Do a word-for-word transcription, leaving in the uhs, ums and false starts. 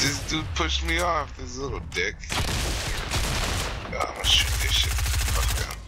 This dude pushed me off, this little dick. Oh, I'm gonna shoot this shit. Fuck him.